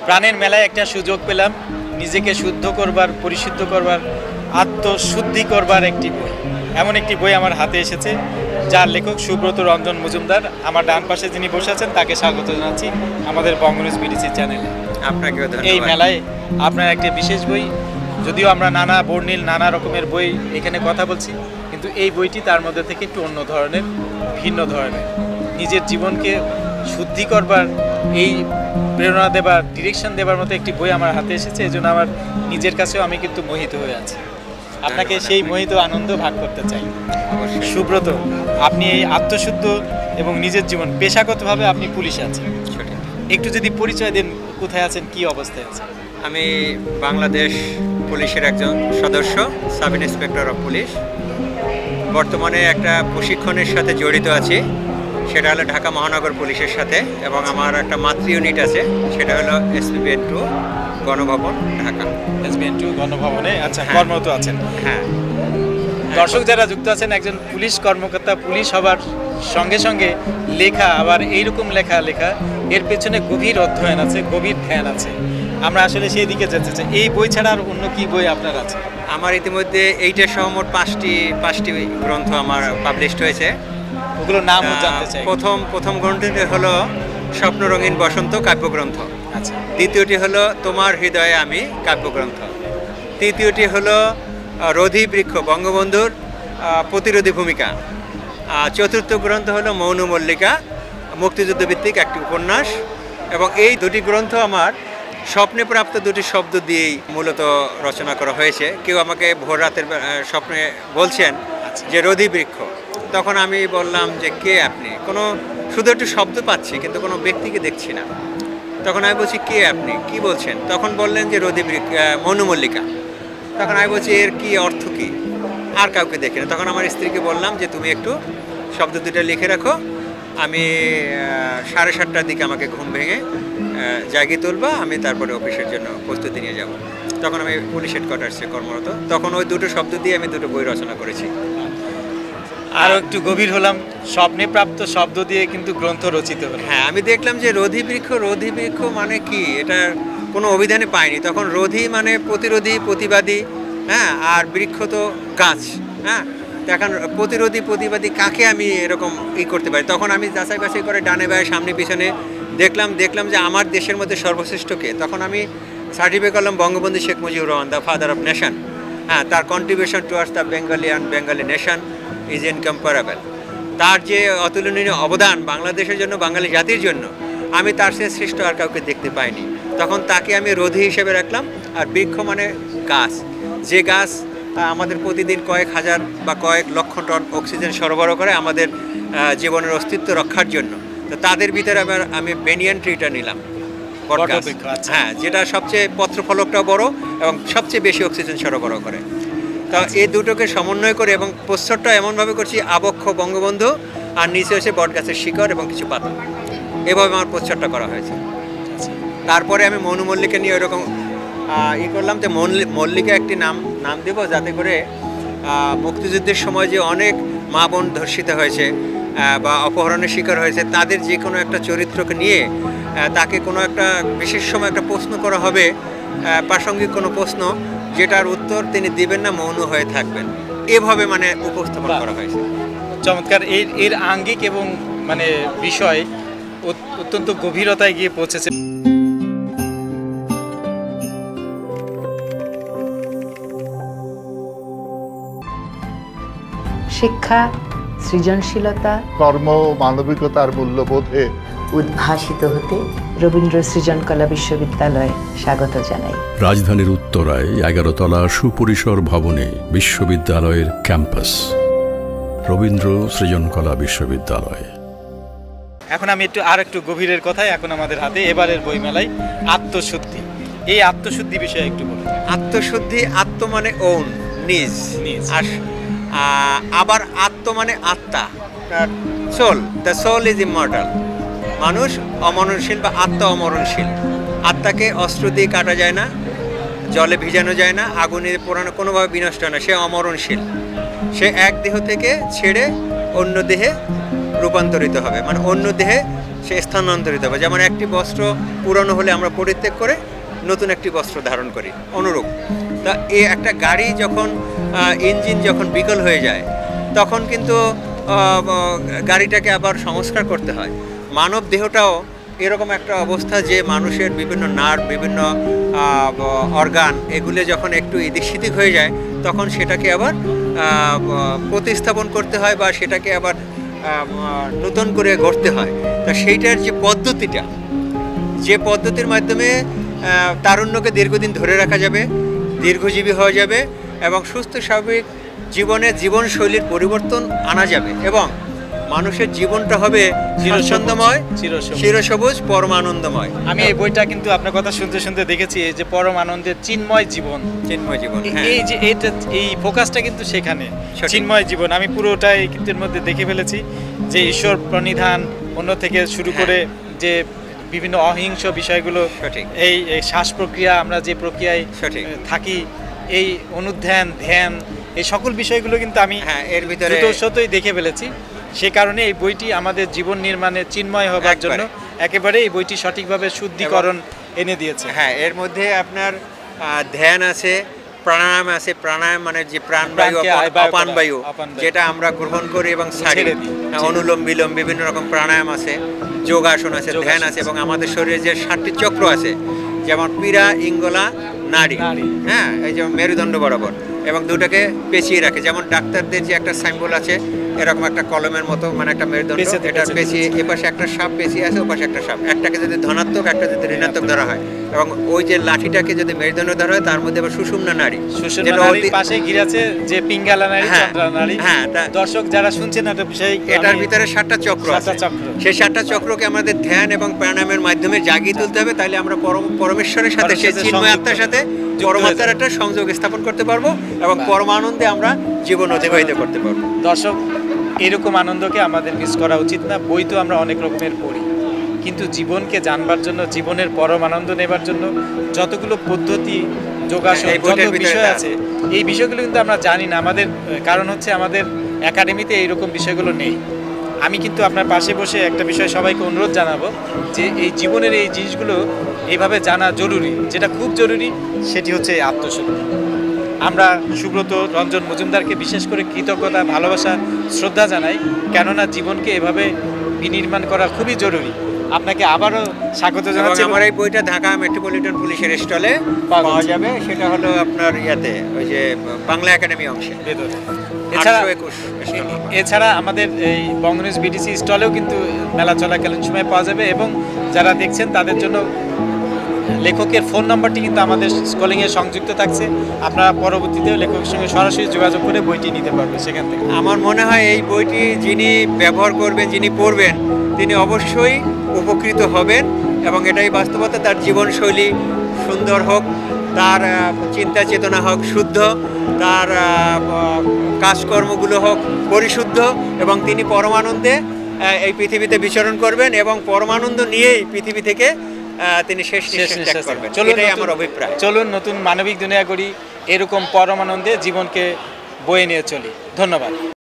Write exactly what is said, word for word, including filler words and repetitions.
প্রাণের মেলায় একটা সুযোগ পেলাম নিজেকে শুদ্ধ করবার, পরিশুদ্ধ করবার, আত্মশুদ্ধি করবার একটি বই। এমন একটি বই আমার হাতে এসেছে, যার লেখক সুব্রত রঞ্জন মজুমদার। আমার ডান পাশে যিনি বসে আছেন তাকে স্বাগত জানাচ্ছি আমাদের বঙ্গ-নিউজ বিডিসি চ্যানেলে। আপনাকেও ধন্যবাদ। এই মেলায় আপনার একটি বিশেষ বই, যদিও আমরা নানা বর্ণিল নানা রকমের বই এখানে কথা বলছি, কিন্তু এই বইটি তার মধ্যে থেকে একটু অন্য ধরনের, ভিন্ন ধরনের, নিজের জীবনকে শুদ্ধি করবার, এই প্রেরণা দেবার, ডিরেকশন দেবার মতো একটি বই আমার হাতে এসেছে। এই জন্য আমার নিজের কাছেও আমি কিন্তু মোহিত হয়ে আছি। আপনাকে সেই মোহিত আনন্দ ভাগ করতে চাই। সুব্রত, আপনি এই আত্মশুদ্ধ এবং নিজের জীবন, পেশাগতভাবে আপনি পুলিশে আছেন, একটু যদি পরিচয় দেন, কোথায় আছেন, কি অবস্থায় আছেন? আমি বাংলাদেশ পুলিশের একজন সদস্য, সাব ইন্সপেক্টর অফ পুলিশ। বর্তমানে একটা প্রশিক্ষণের সাথে জড়িত আছি, সেটা হলো ঢাকা মহানগর পুলিশের সাথে, এবং আমার একটা মাতৃ ইউনিট আছে, সেটা হলো SPBN two Ganabhaban Dhaka. SBN two গণভবনে আচ্ছা কর্মরত আছেন। হ্যাঁ, দর্শক যারা যুক্ত আছেন, একজন পুলিশ কর্মকর্তা, পুলিশ হবার সঙ্গে সঙ্গে লেখা, আবার এইরকম লেখা লেখা এর পেছনে গভীর অধ্যয়ন আছে, গভীর ধ্যান আছে। আমরা আসলে সেই দিকে যেতে চাই। এই বই ছাড়া আর অন্য কি বই আপনার আছে? আমার ইতিমধ্যে এইটা সহ মোট পাঁচটি পাঁচটি গ্রন্থ আমার পাবলিশড হয়েছে। ওগুলোর নামও জানতে চাই। প্রথম প্রথম গ্রন্থটি হলো স্বপ্ন রঙিন বসন্ত কাব্যগ্রন্থ। আচ্ছা। দ্বিতীয়টি হলো তোমার হৃদয়ে আমি কাব্যগ্রন্থ। তৃতীয়টি হলো রোধী বৃক্ষ, বঙ্গবন্ধুর প্রতিরোধী ভূমিকা। চতুর্থ গ্রন্থ হলো মৌন মল্লিকা, মুক্তিযুদ্ধভিত্তিক একটি উপন্যাস। এবং এই দুটি গ্রন্থ আমার স্বপ্নে প্রাপ্ত দুটি শব্দ দিয়েই মূলত রচনা করা হয়েছে। কেউ আমাকে ভোর রাতের স্বপ্নে বলছেন যে রোধী বৃক্ষ, তখন আমি বললাম যে কে আপনি? কোনো শুধু একটু শব্দ পাচ্ছি, কিন্তু কোনো ব্যক্তিকে দেখছি না। তখন আমি বলছি কে আপনি, কি বলছেন? তখন বললেন যে রোধী বৃক্ষ, মৌন মল্লিকা। তখন আমি বলছি এর কি অর্থ কি? আর কাউকে দেখি না। তখন আমার স্ত্রীকে বললাম যে তুমি একটু শব্দ দুটো লিখে রাখো, আমি সাড়ে সাতটার দিকে আমাকে ঘুম ভেঙে জাগিয়ে তুলবা, আমি তারপরে অফিসের জন্য প্রস্তুতি নিয়ে যাব। তখন আমি পুলিশ হেডকোয়ার্টার্সে কর্মরত। তখন ওই দুটো শব্দ দিয়ে আমি দুটো বই রচনা করেছি। আরও একটু গভীর হলাম, স্বপ্নে প্রাপ্ত শব্দ দিয়ে কিন্তু গ্রন্থ রচিত হলো। হ্যাঁ, আমি দেখলাম যে রোধী বৃক্ষ, রোধী বৃক্ষ মানে কি, এটা কোনো অভিধানে পাইনি। তখন রোধী মানে প্রতিরোধী, প্রতিবাদী, হ্যাঁ, আর বৃক্ষ তো গাছ। হ্যাঁ, এখন প্রতিরোধী প্রতিবাদী কাকে আমি এরকম ই করতে পারি? তখন আমি যাচাই বাছাই করে ডানে বায়ে সামনে পিছনে দেখলাম দেখলাম যে আমার দেশের মধ্যে সর্বশ্রেষ্ঠ কে। তখন আমি সার্টিফাই করলাম Bangabandhu Sheikh Mujibur Rahman, the father of nation. হ্যাঁ, তার contribution towards the Bengali and Bengali nation is incomparable. তার যে অতুলনীয় অবদান বাংলাদেশের জন্য, বাঙালি জাতির জন্য, আমি তার সে শ্রেষ্ঠ আর কাউকে দেখতে পাইনি। তখন তাকে আমি রোধী হিসেবে রাখলাম। আর বৃক্ষ মানে গাছ, যে গাছ আমাদের প্রতিদিন কয়েক হাজার বা কয়েক লক্ষ টন অক্সিজেন সরবরাহ করে আমাদের জীবনের অস্তিত্ব রক্ষার জন্য। তো তাদের ভিতরে আবার আমি বেনিয়ান ট্রিটা নিলাম, হ্যাঁ, যেটা সবচেয়ে পত্রফলকটাও বড় এবং সবচেয়ে বেশি অক্সিজেন সরবরাহ করে। তা এই দুটোকে সমন্বয় করে, এবং প্রস্তরটা এমনভাবে করছি আবক্ষ বঙ্গবন্ধু, আর নিচে হচ্ছে বট গাছের শিকড় এবং কিছু পাতা। এভাবে আমার প্রস্তরটা করা হয়েছে। তারপরে আমি মৌন মল্লিকা নিয়ে ওইরকম ই করলাম যে মল্লিকা একটি নাম নাম দেব, যাতে করে মুক্তিযুদ্ধের সময় যে অনেক মা বোন ধর্ষিত হয়েছে বা অপহরণের শিকার হয়েছে, তাদের যে কোনো একটা চরিত্রকে নিয়ে তাকে কোনো একটা বিশেষ সময় একটা প্রশ্ন করা হবে, প্রাসঙ্গিক কোনো প্রশ্ন, যেটার উত্তর তিনি দিবেন না, মৌন হয়ে থাকবেন। এভাবে মানে উপস্থাপন করা হয়েছে। চমৎকার। এর এর আঙ্গিক এবং মানে বিষয় অত্যন্ত গভীরতায় গিয়ে পৌঁছেছে। শিক্ষা, সৃজনশীলতা, কর্ম, মানবিকতার মূল্যবোধে উদ্ভাসিত হতে রবীন্দ্র সৃজনকলা বিশ্ববিদ্যালয় স্বাগত জানাই। রাজধানীর উত্তরায় এগারো তলা সুপরিসর ভবনে বিশ্ববিদ্যালয়ের ক্যাম্পাস, রবীন্দ্র সৃজনকলা বিশ্ববিদ্যালয়। এখন আমি একটু আর একটু গভীরের কথায়, এখন আমাদের হাতে এবারের বইমেলায় আত্মশুদ্ধি। এই আত্মশুদ্ধি বিষয়ে একটু বলুন। আত্মশুদ্ধি, আত্ম মানে ওন, নিজ, নিজ। আর আবার আত্ম মানে আত্মা, soul. The soul is immortal. মানুষ অমরণশীল বা আত্মা অমরণশীল। আত্মাকে অস্ত্র দিয়ে কাটা যায় না, জলে ভিজানো যায় না, আগুনে পোড়ানো, কোনোভাবে বিনষ্ট হয় না। সে অমরণশীল। সে এক দেহ থেকে ছেড়ে অন্য দেহে রূপান্তরিত হবে, মানে অন্য দেহে সে স্থানান্তরিত হবে। যেমন একটি বস্ত্র পুরনো হলে আমরা পরিত্যাগ করে নতুন একটি বস্ত্র ধারণ করি, অনুরূপ। তা এই একটা গাড়ি যখন ইঞ্জিন যখন বিকল হয়ে যায় তখন কিন্তু গাড়িটাকে আবার সংস্কার করতে হয়। মানব দেহটাও এরকম একটা অবস্থা যে মানুষের বিভিন্ন নার্ভ, বিভিন্ন অর্গান এগুলো যখন একটু এদিক সেদিক হয়ে যায় তখন সেটাকে আবার প্রতিস্থাপন করতে হয় বা সেটাকে আবার নতুন করে গড়তে হয়। তা সেইটার যে পদ্ধতিটা, যে পদ্ধতির মাধ্যমে তারুণ্যকে দীর্ঘদিন ধরে রাখা যাবে, দীর্ঘজীবী হওয়া যাবে এবং সুস্থ স্বাভাবিক জীবনে জীবনশৈলীর পরিবর্তন আনা যাবে এবং মানুষের জীবনটা হবে চিরসন্দময়, চিরসবুজ, পরমানন্দময়। আমি এই বইটা কিন্তু আপনার কথা শুনতে শুনতে দেখেছি এই যে পরম আনন্দের চিন্ময় জীবন, চিন্ময় জীবন, এই যে এইটা এই ফোকাসটা কিন্তু সেখানে চিন্ময় জীবন। আমি পুরোটাই কিন্তু এর মধ্যে দেখে ফেলেছি যে ঈশ্বর প্রণিধান অন্য থেকে শুরু করে যে বিভিন্ন অহিংস বিষয়গুলো, এই শ্বাস প্রক্রিয়া, আমরা যে প্রক্রিয়ায় থাকি, এই অনুধ্যান, ধ্যান, এই সকল বিষয়গুলো কিন্তু আমি এর ভিতরে দ্রুতই দেখে ফেলেছি। সে কারণে এই বইটি আমাদের জীবন নির্মাণে চিন্ময় হবার জন্য একেবারে এই বইটি সঠিকভাবে শুদ্ধিকরণ এনে দিয়েছে। হ্যাঁ, এর মধ্যে আপনার ধ্যান আছে, প্রাণায়াম আছে। প্রাণায়াম মানে যে প্রাণবায়ু, অপানবায়ু, যেটা আমরা গ্রহণ করি এবং ছাড়ি, অনুলোম বিলোম, বিভিন্ন রকম প্রাণায়াম আছে, যোগাসন আছে, ধ্যান আছে এবং আমাদের শরীরে যে সাতটি চক্র আছে যেমন পীড়া, ইঙ্গলা, নাড়ি, হ্যাঁ, এই যেমন মেরুদণ্ড বরাবর এবং দুটাকে পেঁচিয়ে রাখে। যেমন ডাক্তারদের যে একটা সাইম্বল আছে এরকম একটা কলমের মতো, মানে একটা মেরুদণ্ড, এটা পেঁচিয়ে এপাশে একটা সাপ পেঁচিয়ে আছে, ওপাশে একটা সাপ, একটাকে যদি ধনাত্মক একটা যদি ঋণাত্মক ধরা হয় এবং ওই যে লাঠিটাকে যদি মেরুদণ্ড ধরা হয় তার মধ্যে আবার সুষুম্না নাড়ি, পাশে ঘিরে আছে যে পিঙ্গালা নাড়ি, চন্দ্রা নাড়ি। হ্যাঁ, দর্শক যারা শুনছেন একটা বিষয়, এটার ভিতরে সাতটা চক্র আছে। সেই সাতটা চক্রকে আমাদের ধ্যান এবং প্রাণায়ামের মাধ্যমে জাগিয়ে তুলতে হবে, তাইলে আমরা পরমেশ্বরের সাথে, সেই চিন্ময় আত্মার সাথে পরমাত্মার একটা সংযোগ স্থাপন করতে পারবো এবং পরমানন্দে আমরা জীবন অতিবাহিত করতে পারবো। দর্শক, এরকম আনন্দকে আমাদের মিস করা উচিত না। বই তো আমরা অনেক রকমের পড়ি, কিন্তু জীবনকে জানবার জন্য, জীবনের পরম আনন্দ নেবার জন্য যতগুলো পদ্ধতি, যোগাসন, যত বিষয় আছে, এই বিষয়গুলো কিন্তু আমরা জানি না। আমাদের কারণ হচ্ছে আমাদের একাডেমিতে এইরকম বিষয়গুলো নেই। আমি কিন্তু আপনার পাশে বসে একটা বিষয় সবাইকে অনুরোধ জানাবো যে এই জীবনের এই জিনিসগুলো এইভাবে জানা জরুরি। যেটা খুব জরুরি সেটি হচ্ছে এই আত্মশক্তি। আমরা সুব্রত, রঞ্জন মজুমদারকে বিশেষ করে কৃতজ্ঞতা, ভালোবাসা, শ্রদ্ধা জানাই, কেননা জীবনকে এভাবে বিনির্মাণ করা খুবই জরুরি। আপনাকে আবারও স্বাগত জানাচ্ছি। আমার এই বইটা ঢাকা মেট্রোপলিটন পুলিশের স্টলে পাওয়া যাবে, সেটা হলো আপনার ইয়াতে, ওই যে বাংলা একাডেমি অংশে। এছাড়া এছাড়া আমাদের এই বঙ্গ-নিউজ বিডিসি স্টলেও কিন্তু মেলা চলাকালীন সময় পাওয়া যাবে এবং যারা দেখছেন তাদের জন্য লেখকের ফোন নাম্বারটি কিন্তু আমাদের স্কলিংয়ে সংযুক্ত থাকছে। আপনারা পরবর্তীতেও লেখকের সঙ্গে সরাসরি যোগাযোগ করে বইটি নিতে পারবেন সেখান থেকে। আমার মনে হয় এই বইটি যিনি ব্যবহার করবেন, যিনি পড়বেন, তিনি অবশ্যই উপকৃত হবেন এবং এটাই বাস্তবতা। তার জীবনশৈলী সুন্দর হোক, তার চিন্তা চেতনা হোক শুদ্ধ, তার কাজকর্মগুলো হোক পরিশুদ্ধ এবং তিনি পরমানন্দে এই পৃথিবীতে বিচরণ করবেন এবং পরমানন্দ নিয়েই পৃথিবী থেকে তিনি শেষ নিঃশ্বাস ত্যাগ করবেন। এটাই আমার অভিপ্রায়। চলুন নতুন মানবিক দুনিয়া করি, এরকম পরমানন্দে জীবনকে বয়ে নিয়ে চলি। ধন্যবাদ।